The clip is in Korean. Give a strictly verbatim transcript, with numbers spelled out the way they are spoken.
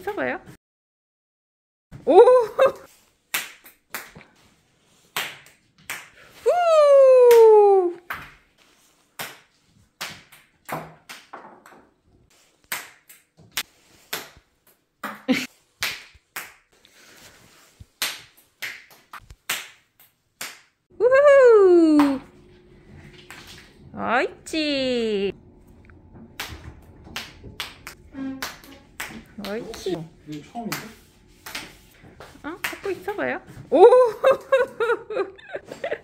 있어봐요. 오! 후! 우후! 옳지. 옳지. 이거 처음인데? 어? 갖고 있어봐요. 오!